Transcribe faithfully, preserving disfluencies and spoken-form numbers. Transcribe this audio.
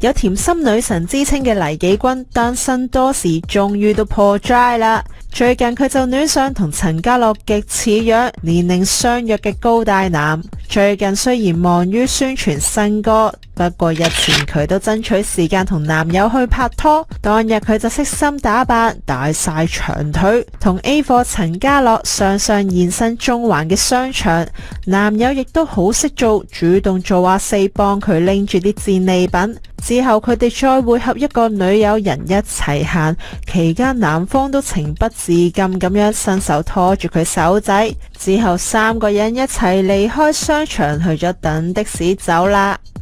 有甜心女神之稱嘅黎紀君單身多時，終於都破齋啦。最近佢就戀上同陳家樂極似樣、年齡相若嘅高大男。最近雖然忙於宣傳新歌，不過日前佢都爭取時間同男友去拍拖。當日佢就悉心打扮，大晒長腿，同 A 貨陳家樂雙雙現身中環嘅商場。男友亦都好識做，主動做阿四幫佢拎住啲戰利品。之後佢哋再會合一個女友人一齊行，期間男方都情不自禁咁樣伸手拖住佢手仔。之後三個人一齊離開商場，去咗等的士走啦。